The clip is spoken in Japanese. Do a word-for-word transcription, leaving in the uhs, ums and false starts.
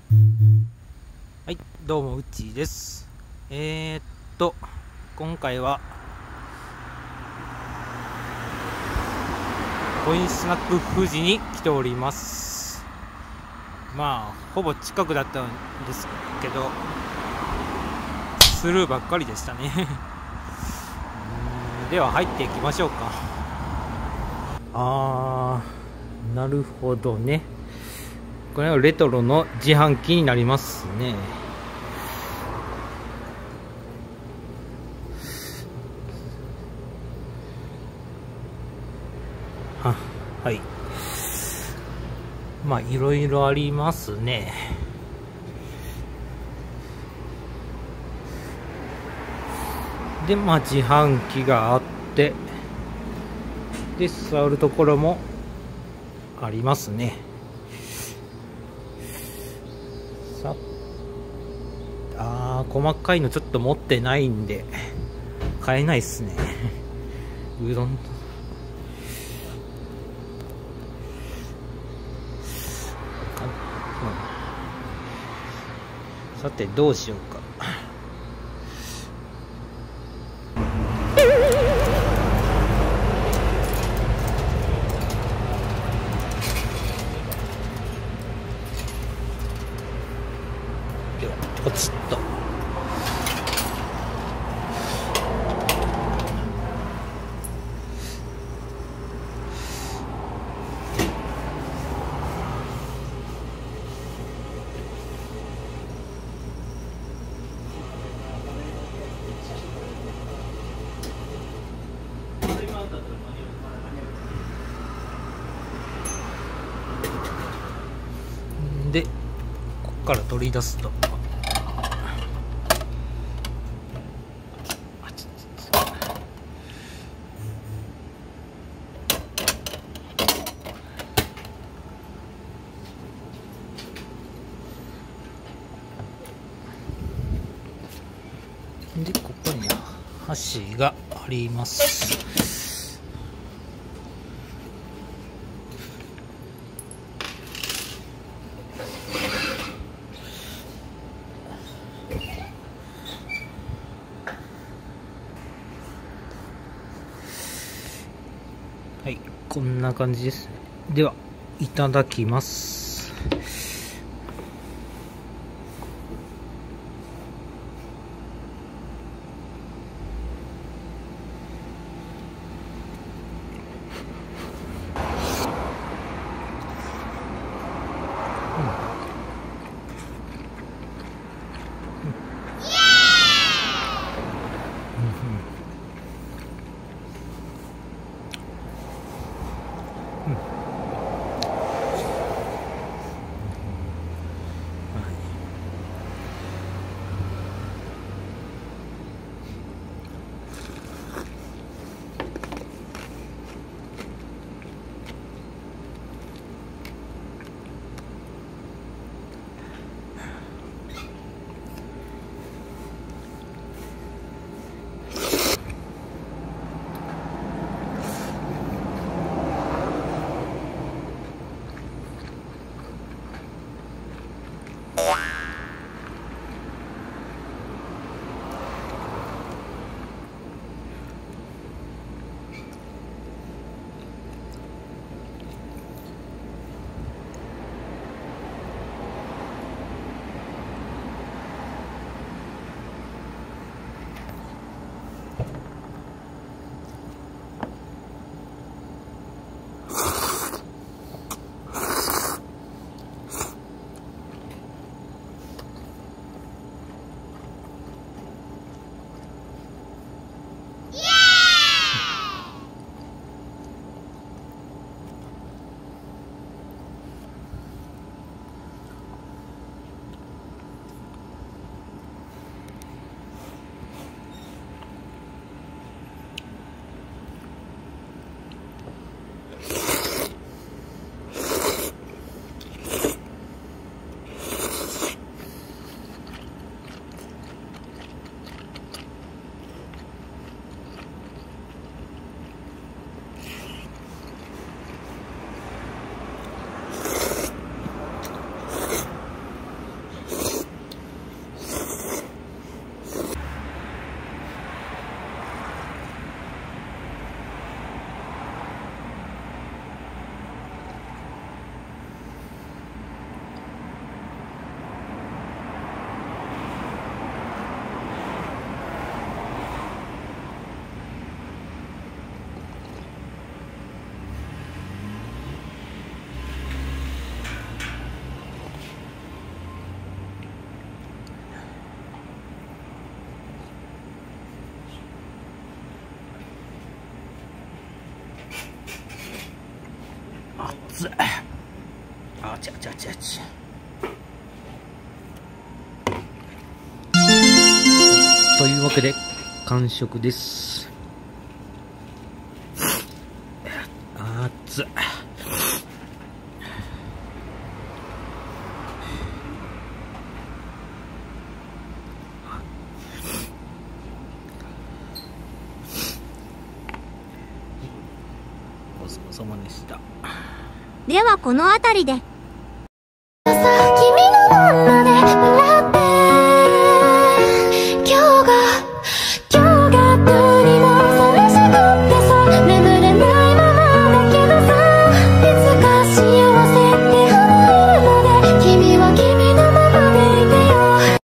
はい、どうもうっちーです。えー、っと今回はコインスナック富士に来ております。まあほぼ近くだったんですけどスルーばっかりでしたねでは入っていきましょうか。あー、なるほどね。これはレトロの自販機になりますね。は、はい。まあいろいろありますね。でまあ自販機があって、で座るところもありますね。さあー、細かいのちょっと持ってないんで買えないっすねうどんさてどうしようか。ではポチッと。でここから取り出すと、でここに箸があります。はい、こんな感じです。ではいただきます。 ちあちあちあち。というわけで完食です。熱っ。ごちそうさまでした。 ではこの辺りで